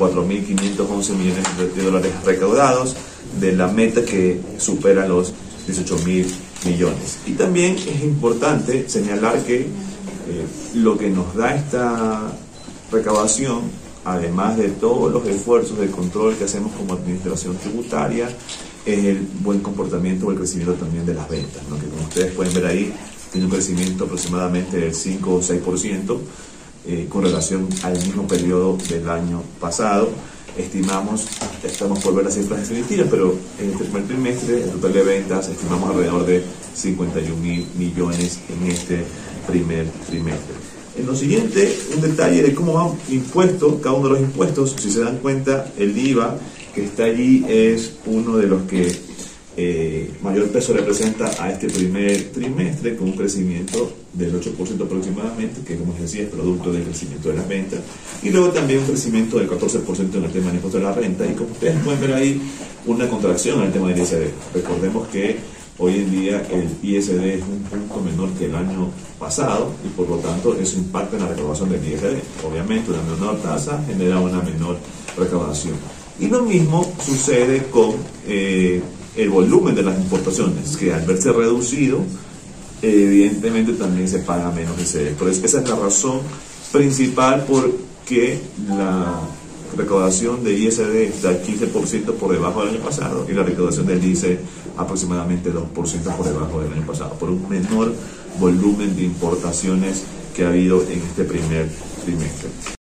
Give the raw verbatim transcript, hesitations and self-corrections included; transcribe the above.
cuatro mil quinientos once millones de dólares recaudados, de la meta que supera los dieciocho mil millones. Y también es importante señalar que eh, lo que nos da esta recaudación, además de todos los esfuerzos de control que hacemos como administración tributaria, es el buen comportamiento o el crecimiento también de las ventas, ¿no? Que como ustedes pueden ver ahí, tiene un crecimiento aproximadamente del cinco o seis por ciento eh, con relación al mismo periodo del año pasado. Estimamos, estamos por ver las cifras definitivas, pero en este primer trimestre el total de ventas estimamos alrededor de cincuenta y un mil millones en este primer trimestre. En lo siguiente, un detalle de cómo van impuestos, cada uno de los impuestos. Si se dan cuenta, el I V A que está allí es uno de los que eh, mayor peso representa a este primer trimestre, con un crecimiento del ocho por ciento aproximadamente, que como les decía es producto del crecimiento de las ventas, y luego también un crecimiento del catorce por ciento en el tema del impuesto de la renta, y como ustedes pueden ver ahí, una contracción en el tema del I S D. Recordemos que hoy en día el I S D es un punto menor que el año pasado y por lo tanto eso impacta en la recaudación del I S D. Obviamente una menor tasa genera una menor recaudación. Y lo mismo sucede con eh, el volumen de las importaciones, que al verse reducido, evidentemente también se paga menos I S D. Por eso esa es la razón principal por que la recaudación de I S D está quince por ciento por debajo del año pasado y la recaudación del I C E aproximadamente dos por ciento por debajo del año pasado, por un menor volumen de importaciones que ha habido en este primer trimestre.